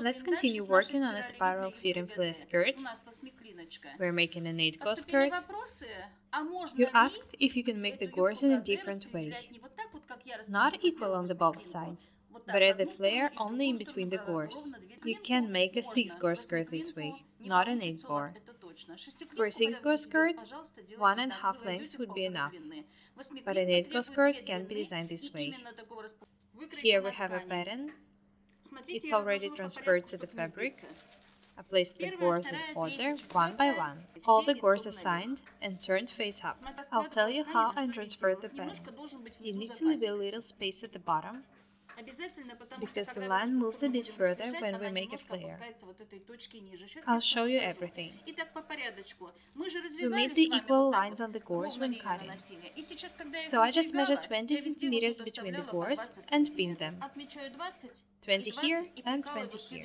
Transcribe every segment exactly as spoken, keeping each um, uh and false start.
Let's continue working on a spiral feet and flare skirt. We're making an eight gauze skirt. You asked if you can make the gores in a different way. Not equal on the both sides, but add the flare only in between the gores. You can make a six gore skirt this way, not an eight gore. For a six gore skirt, one and a half lengths would be enough, but an eight gore skirt can be designed this way. Here we have a pattern. It's already transferred to the fabric. I placed the gores in order, one by one. All the gores assigned and turned face up. I'll tell you how I transferred the pattern. You need to leave a little space at the bottom, because the line moves a bit further when we make a flare. I'll show you everything. We made the equal lines on the gores when cutting, so I just measured twenty centimeters between the gores and pinned them. twenty here and twenty here.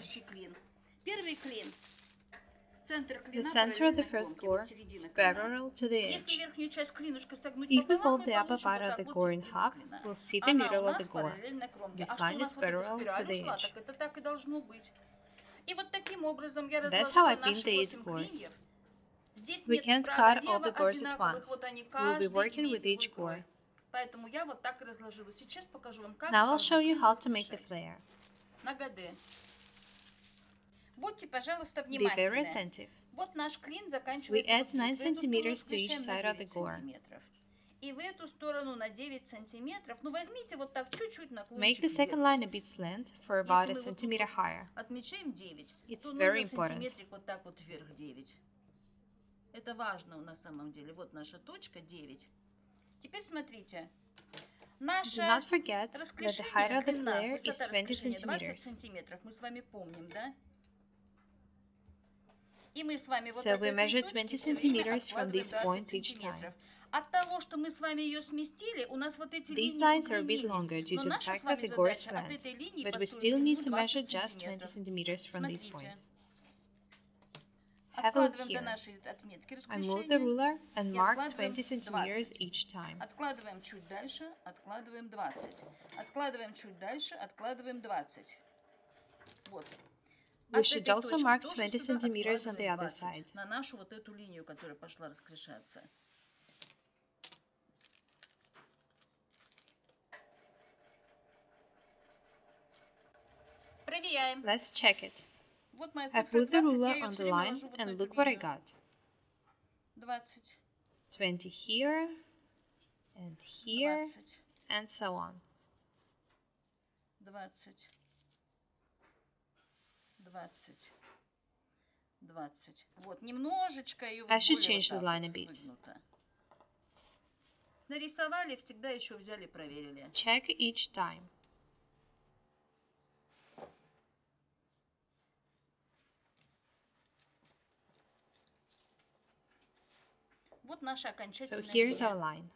The center of the first gore is parallel to the edge. If we fold the upper part of the gore in half, we'll see the middle of the gore. This line is parallel to the edge. That's how I pinned the eight gores. We can't cut all the gores at once. We'll be working with each gore. Now I'll show you how to make the flare. Be very attentive. We add nine centimeters to each side of the gore. Make the second line a bit slant for about a centimeter higher. It's very important. Это важно на самом деле. Вот наша точка девять. Теперь смотрите. Do not forget that the height of the flare is twenty centimeters. So we measure twenty centimeters from these points each time. These lines are a bit longer due to the fact that the gore is slant, but we still need to measure just twenty centimeters from this point. Have a look here. I moved the ruler and marked twenty centimeters each time. Откладываем чуть дальше, откладываем двадцать. Откладываем чуть дальше, откладываем двадцать. Вот. We should also mark twenty centimeters on the other side. На нашу вот эту линию, которая пошла расклешаться. Проверяем. Let's check it. I put the ruler on the line and look what I got. twenty here, and here, and so on. двадцать, двадцать, двадцать. Вот, немножечко ее I should change the line a bit. Нарисовали, всегда еще взяли, проверили. Check each time. Вот наша окончательная So here's our line.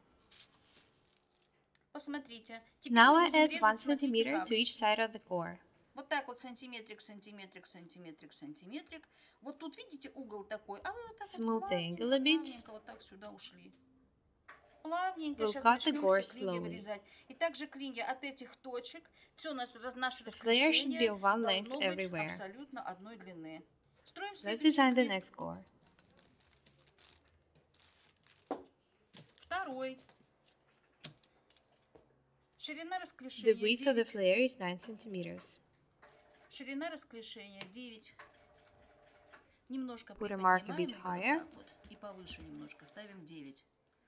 Посмотрите. Now I add one centimeter to each side of the gore. Вот так вот сантиметрик, сантиметрик, сантиметрик, сантиметрик. Вот тут видите угол такой, а вы вот так Smooth вот the angle a bit. плавненько вот так сюда ушли. Плавненько We'll сейчас cut the начнем gore все клинья slowly. вырезать. И также клинья от этих точек, все наше, наше The flare should be расклешение of one length должно быть everywhere. абсолютно одной длины. Строим Let's следующий design the клин. next gore. Второй. Ширина The расклешения width of the девять. flare is nine centimeters. Ширина расклешения девять. Немножко Put a mark a bit приподнимаем higher. вот так вот и повыше немножко ставим девять.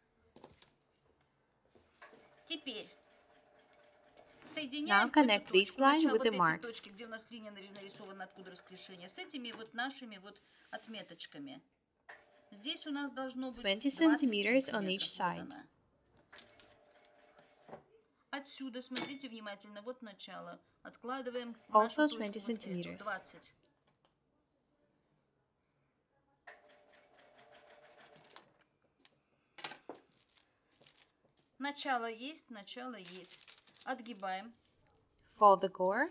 Теперь соединяем Now connect эту this точку, line начало with вот the эти marks. точки, где у нас линия нарисована, откуда расклешение, с этими вот нашими вот отметочками. Здесь у нас должно быть twenty двадцать centimeters on сантиметров. each Вот side. она. Отсюда смотрите внимательно, вот начало. Откладываем нашу Also точку twenty вот эту, centimeters. двадцать. Начало есть, начало есть. Отгибаем. Fold the gore.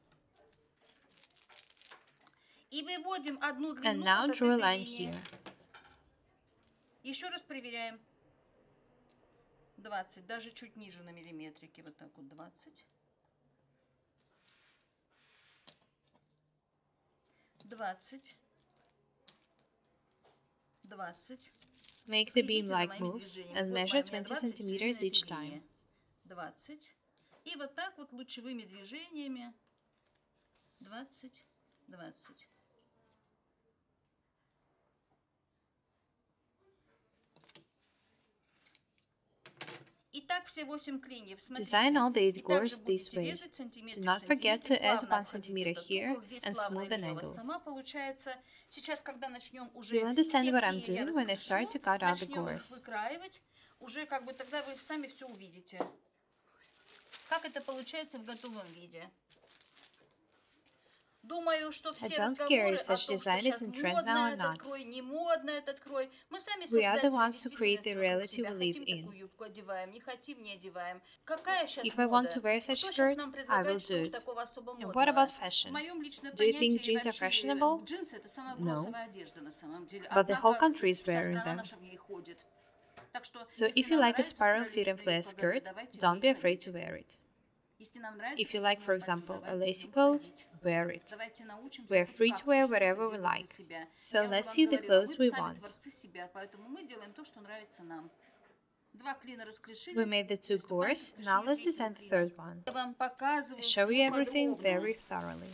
И выводим одну And длину now вот от draw a этой line линии. here. Еще раз проверяем. двадцать, даже чуть ниже на миллиметрике. Вот так вот двадцать. двадцать, двадцать. Make the beam like moves and measure twenty centimeters each time. двадцать. И вот так вот лучевыми движениями двадцать, двадцать. Итак, все восемь клиньев. Design all the eight gores this way. Do not forget to add one centimeter here and smooth an angle. You'll understand what I'm doing when I start to cut out the gores. Уже как бы тогда вы сами все увидите. Как это получается в готовом виде. Думаю, что все разговоры о том, что сейчас модно этот крой, не модно этот крой, мы сами создатели действительности вокруг себя. Хотим такую юбку, одеваем, не хотим, не одеваем. Какая сейчас мода? Кто сейчас нам предлагает, что уж такого особо модного? В моем личном понятии вообще джинсы это самая бросовая одежда на самом деле. Однако вся страна наша в ней ходит. So if you like a spiral fit and flare skirt, don't be afraid to wear it. If you like, for example, a lacy coat, wear it. We are free to wear whatever we like. So let's see the clothes we want. We made the two gores, now let's design the third one. I show you everything very thoroughly.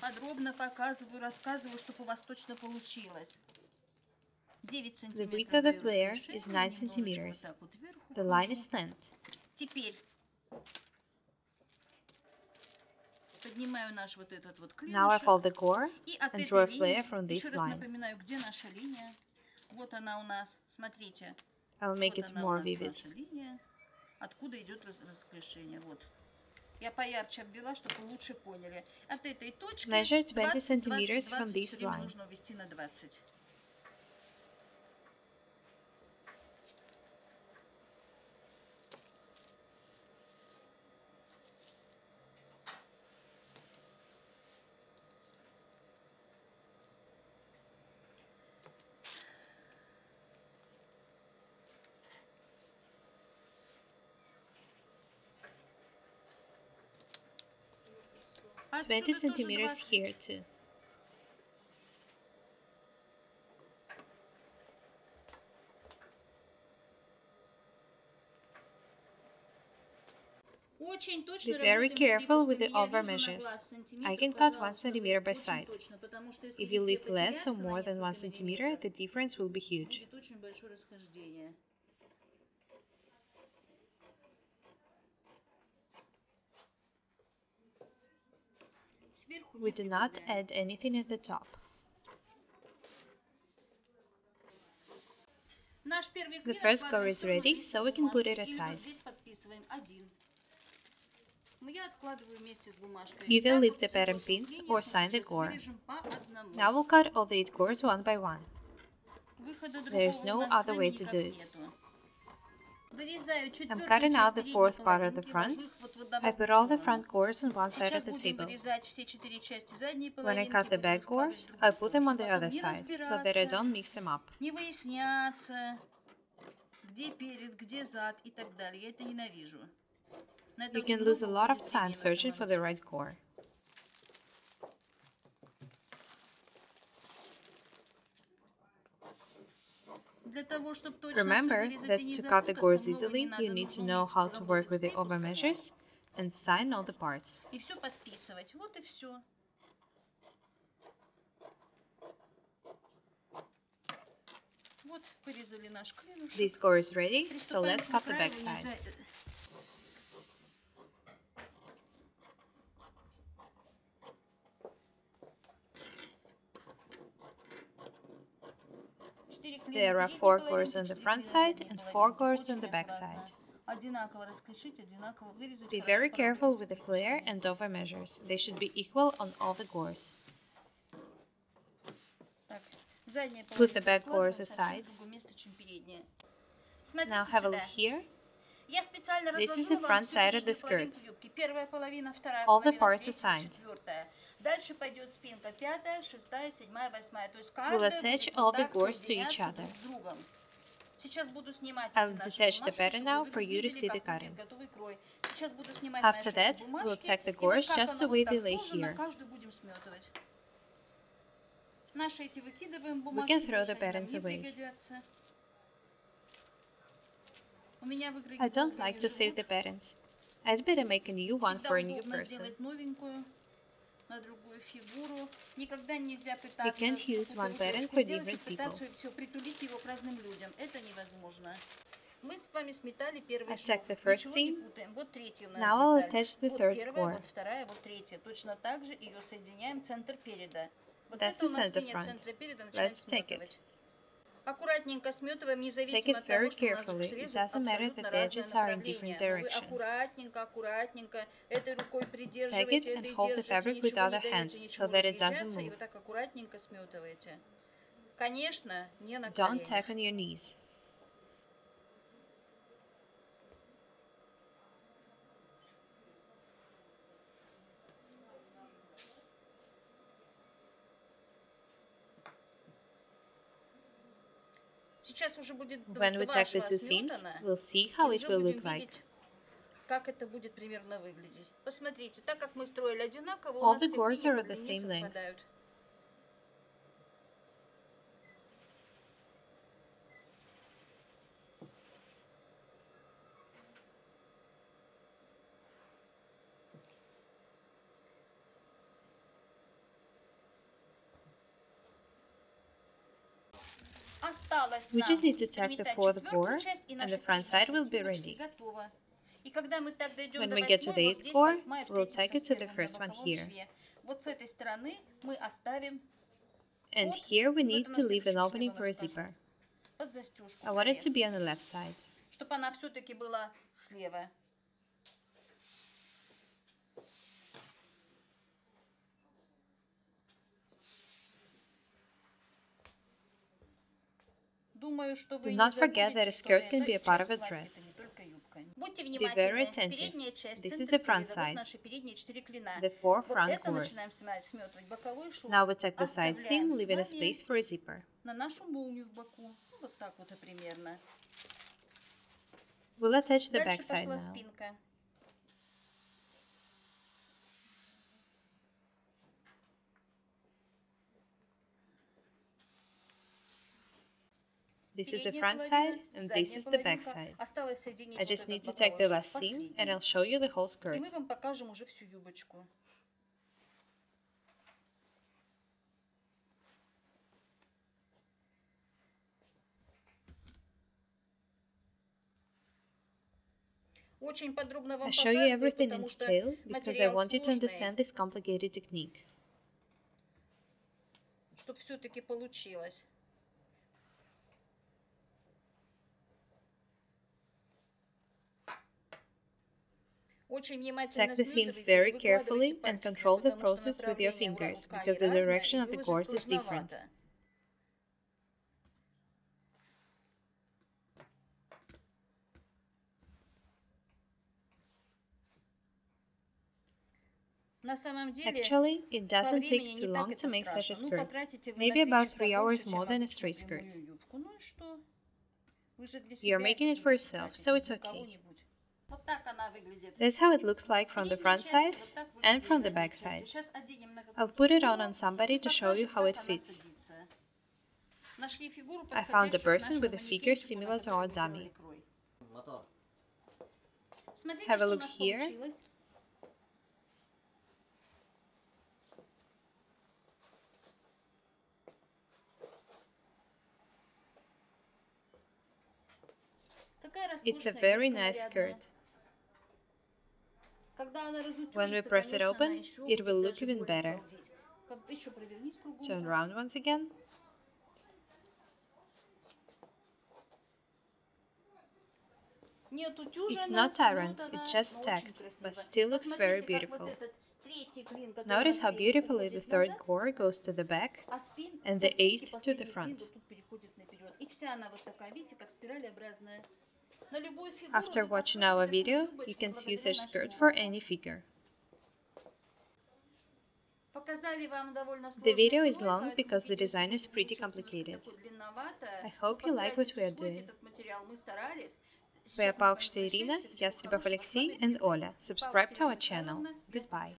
The width of the flare is nine centimeters. The line is slant. Now I fold the gore and draw a flare from this line. I'll make it more vivid. Measure twenty centimeters from this line. twenty centimeters here too. Be very careful with the over measures. I can cut one centimeter by side. If you leave less or more than one centimeter, the difference will be huge. We do not add anything at the top. The first gore is ready, so we can put it aside. Either leave the pattern pinned or sign the gore. Now we'll cut all the eight gores one by one. There is no other way to do it. I'm cutting out the fourth part of the front. I put all the front gores on one side of the table. When I cut the back gores, I put them on the other side, so that I don't mix them up. You can lose a lot of time searching for the right gore. Remember that to cut the gores easily, you need to know how to work with the over measures and sign all the parts. This gore is ready, so let's cut the back side. There are four gores on the front side and four gores on the back side. Be very careful with the flare and over measures. They should be equal on all the gores. Put the back gores aside. Now have a look here. This is the front side of the skirt. All the parts are signed. We'll attach all the gores to each other. I'll detach the pattern now for you to see the cutting. After that, we'll tack the gores just the way they lay here. We can throw the patterns away. I don't like to save the patterns. I'd better make a new one for a new person. You can't use one pattern for different people. I checked the first seam. Now I'll attach the third core. That's the center front. Let's take it. Take it very carefully. It doesn't matter that the edges are in different directions. Take it and hold the fabric with the other hand so that it doesn't move. Don't tack on your knees. When we tack the two seams, we'll see how it will look like. All the gores are at the same length. We just need to tack the fourth gore, and the front side will be ready. When we get to the eighth gore, we'll tack it to the first one here. And here we need to leave an opening for a zipper. I want it to be on the left side. Do not forget that a skirt can be a part of a dress. Be very attentive. This is the front side, the four front gores. Now we tack the side seam, leaving a space for a zipper. We'll attach the back side now. This is the front side, and this is the back side. I just need to tack the last seam, and I'll show you the whole skirt. I show you everything in detail because I want you to understand this complicated technique. Tack the seams very carefully and control the process with your fingers, because the direction of the gores is different. Actually, it doesn't take too long to make such a skirt, maybe about three hours more than a straight skirt. You're making it for yourself, so it's okay. That's how it looks like from the front side and from the back side. I'll put it on on somebody to show you how it fits. I found a person with a figure similar to our dummy. Have a look here. It's a very nice skirt. When we press it open, it will look even better. Turn around once again. It's not ironed, it's just tacked, but still looks very beautiful. Notice how beautifully the third gore goes to the back and the eighth to the front. After watching our video, you can sew such skirt for any figure. The video is long because the design is pretty complicated. I hope you like what we are doing. Своя Паукшта Ирина, Ястребов Алексей and Оля. Subscribe to our channel. Goodbye.